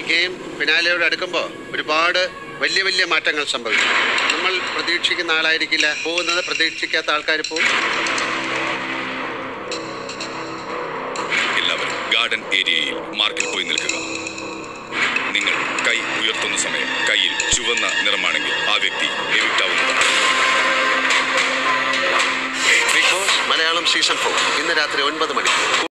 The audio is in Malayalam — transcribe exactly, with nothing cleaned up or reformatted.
ഗെയിം ഫിനാലയോട് അടുക്കുമ്പോൾ ഒരുപാട് വലിയ വലിയ മാറ്റങ്ങൾ സംഭവിക്കും. നമ്മൾ പ്രതീക്ഷിക്കുന്ന ആളായിരിക്കില്ല പോകുന്നത്, പ്രതീക്ഷിക്കാത്ത ആൾക്കാർ പോകും. എല്ലാവരും ഗാർഡൻ ഏരിയയിൽ മാർക്കിൽ പോയി നിൽക്കുക. നിങ്ങൾ കൈ ഉയർത്തുന്ന സമയം കയ്യിൽ ചുവന്ന നിറമാണെങ്കിൽ ആ വ്യക്തി എവിക്റ്റ് ആവുന്നതാണ്. Bigg Boss Malayalam season four ഇന്ന് രാത്രി ഒൻപത് മണിക്ക്.